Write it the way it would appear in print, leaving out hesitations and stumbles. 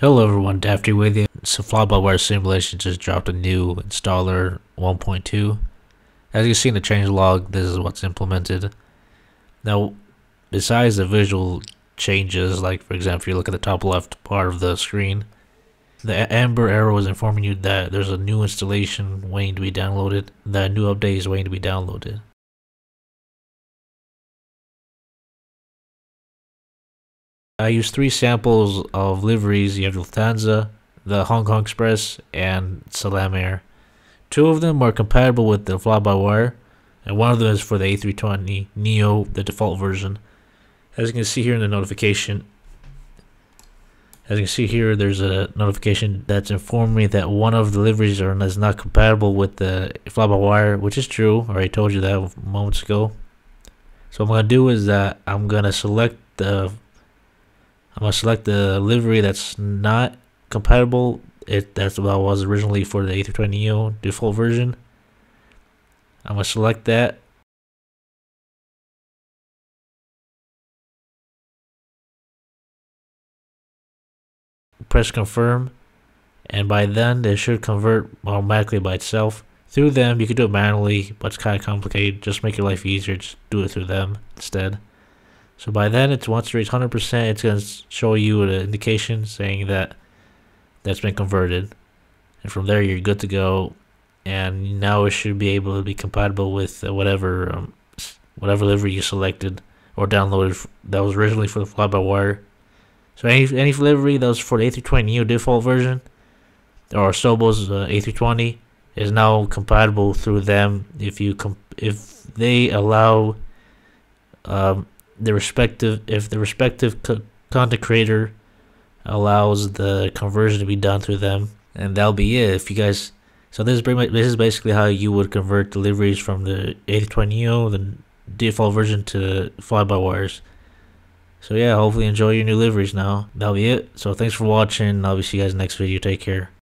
Hello everyone, Dafty with you. So Fly-by-Wire Simulation just dropped a new installer 1.2. As you can see in the changelog, this is what's implemented. Now, besides the visual changes, like for example, if you look at the top left part of the screen, the amber arrow is informing you that there's a new installation waiting to be downloaded. That new update is waiting to be downloaded. I used 3 samples of liveries. You have Lufthansa, the Hong Kong Express, and Salam Air. 2 of them are compatible with the fly-by-wire, and 1 of them is for the A320neo, the default version. As you can see here in the notification, there's a notification that's informing me that 1 of the liveries is not compatible with the fly-by-wire, which is true. I already told you that moments ago. So what I'm going to do is that I'm going to select the livery that's not compatible. That's what it was originally for the A320neo default version. I'm going to select that. Press confirm. And by then, it should convert automatically by itself. Through them, you can do it manually, but it's kind of complicated. Just make your life easier. Just do it through them instead. So by then, once it reaches 100%, it's going to show you an indication saying that that's been converted. And from there, you're good to go. And now it should be able to be compatible with whatever livery you selected or downloaded that was originally for the fly-by-wire. So any livery that was for the A320neo default version or Sobo's A320 is now compatible through them if they allow the respective content creator allows the conversion to be done through them, and that'll be it. If you guys, so this is basically how you would convert deliveries from the A320neo, the default version, to fly-by-wires. So yeah, hopefully enjoy your new liveries now. That'll be it. So thanks for watching. I'll see you guys next video. Take care.